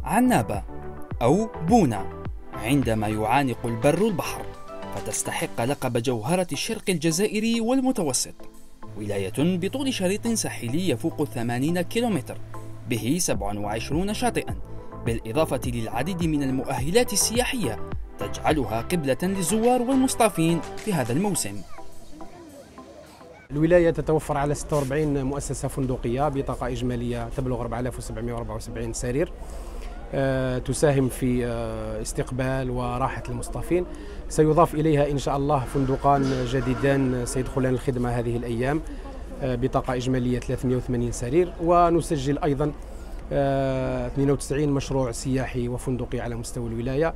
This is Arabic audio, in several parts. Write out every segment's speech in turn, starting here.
عنابة أو بونا عندما يعانق البر البحر، فتستحق لقب جوهرة الشرق الجزائري والمتوسط. ولاية بطول شريط ساحلي يفوق 80 كيلومتر، به 27 شاطئا، بالإضافة للعديد من المؤهلات السياحية تجعلها قبلة للزوار والمصطافين في هذا الموسم. الولاية تتوفر على 46 مؤسسة فندقية بطاقة إجمالية تبلغ 4774 سرير، تساهم في استقبال وراحة المصطافين. سيضاف إليها إن شاء الله فندقان جديدان سيدخلان الخدمة هذه الأيام بطاقة إجمالية 380 سرير، ونسجل أيضا 92 مشروع سياحي وفندقي على مستوى الولاية.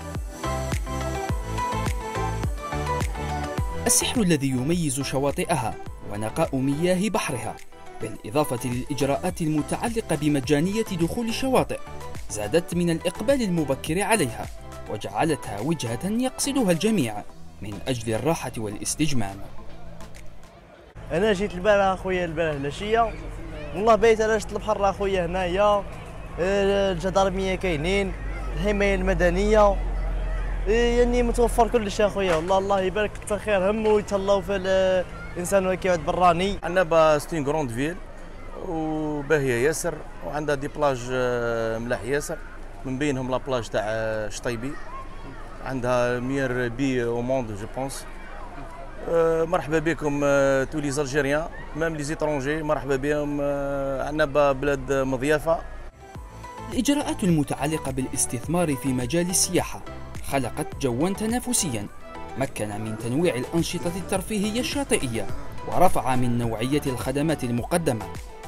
السحر الذي يميز شواطئها ونقاء مياه بحرها، بالإضافة للإجراءات المتعلقة بمجانية دخول الشواطئ، زادت من الإقبال المبكر عليها وجعلتها وجهة يقصدها الجميع من أجل الراحة والاستجمام. أنا جيت البارح أخويا البارح العشية، والله بيت أنا شفت البحر أخويا هنايا، الجدارمية كاينين، الحماية المدنية، يعني متوفر كل شيء أخويا. والله الله يبارك، كثر خير هم ويتهلاو في الإنسان وكيعود براني. عنابة ستين غروند فيل وباهية ياسر، وعندها دي بلاج ملاح ياسر، من بينهم لا بلاج تاع شطيبي، عندها مير بي او موند جو بونس. مرحبا بكم تو لي زالجيريان ميم لي زيترونجي، مرحبا بهم. عنابة بلاد مضيافة. الإجراءات المتعلقة بالاستثمار في مجال السياحة خلقت جوا تنافسيا مكن من تنويع الأنشطة الترفيهية الشاطئية، ورفع من نوعية الخدمات المقدمة.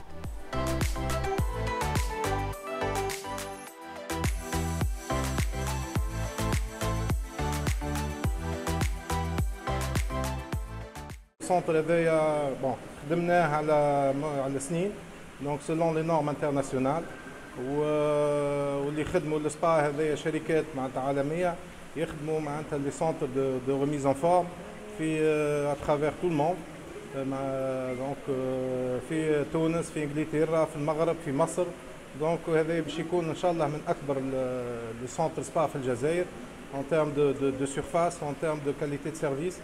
السونتر هذايا خدمناه على سنين، دونك سيلون لي نورم انترناسيونال، واللي خدموا السبا هذايا شركات معناتها عالميه يخدموا معناتها لي سونتر دو ريميز ان فورم في اترافير تو الموند، دونك في تونس، في انجلترا، في المغرب، في مصر. دونك هذا باش يكون ان شاء الله من اكبر لي سونتر سبا في الجزائر ان تيرم دو سيرفاس وان تيرم دو كاليتي دو سيرفيس.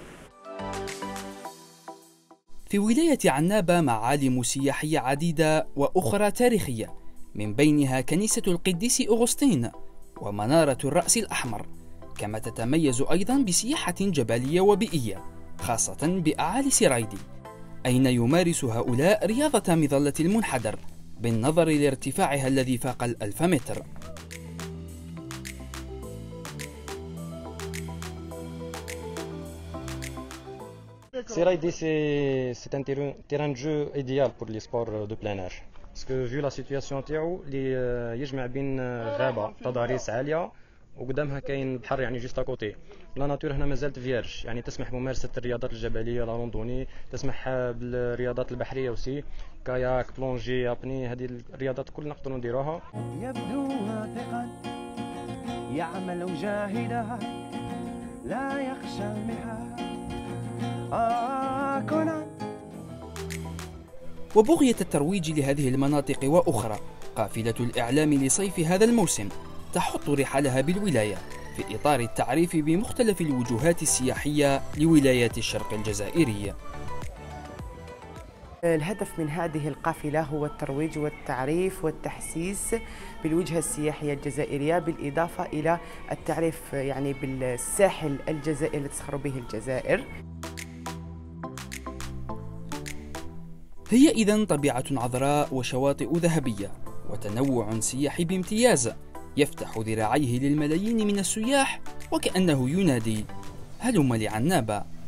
في ولاية عنابة معالم سياحية عديدة وأخرى تاريخية، من بينها كنيسة القديس أغسطين ومنارة الرأس الأحمر، كما تتميز أيضا بسياحة جبلية وبيئية، خاصة بأعالي سرايدي، أين يمارس هؤلاء رياضة مظلة المنحدر بالنظر لارتفاعها الذي فاق 1000 متر. Siraidi, c'est un terrain de jeu idéal pour les sports de plein air. Parce que vu la situation تاعو اللي يجمع بين غابة تضاريس عالية وقدامها كاين البحر، يعني جوست اكوتي. لا ناتور هنا مازالت فيرج، يعني تسمح بممارسة الرياضات الجبلية، لا روندوني، تسمح بالرياضات البحرية وسي، كاياك، بلونجي، ابني، هذه الرياضات كلنا نقدروا نديروها. يبدو واثقا يعمل جاهدا لا يخشى المحال. وبغية الترويج لهذه المناطق وأخرى، قافلة الإعلام لصيف هذا الموسم تحط رحالها بالولاية في إطار التعريف بمختلف الوجوهات السياحية لولايات الشرق الجزائرية. الهدف من هذه القافلة هو الترويج والتعريف والتحسيس بالوجهة السياحية الجزائرية، بالإضافة إلى التعريف يعني بالساحل الجزائري الذي تسخر به الجزائر. هي إذن طبيعة عذراء وشواطئ ذهبية وتنوع سياحي بامتياز يفتح ذراعيه للملايين من السياح، وكأنه ينادي: هلم لعنابة.